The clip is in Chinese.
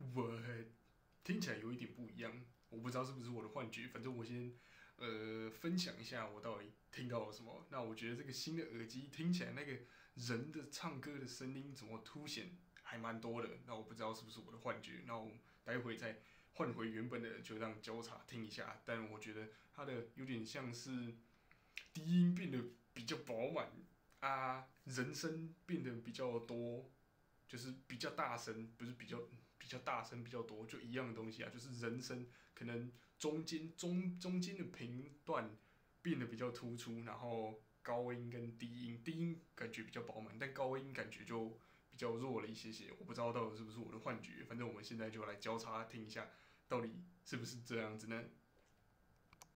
我听起来有一点不一样，我不知道是不是我的幻觉。反正我先分享一下我到底听到了什么。那我觉得这个新的耳机听起来那个人的唱歌的声音怎么凸显还蛮多的。那我不知道是不是我的幻觉。那我待会再换回原本的，就让交叉听一下。但我觉得它的有点像是低音变得比较饱满啊，人声变得比较多，就是比较大声，不是比较大声比较多，就一样的东西啊，就是人声可能中间的频段变得比较突出，然后高音跟低音感觉比较饱满，但高音感觉就比较弱了一些些。我不知道到底是不是我的幻觉，反正我们现在就来交叉听一下，到底是不是这样子呢？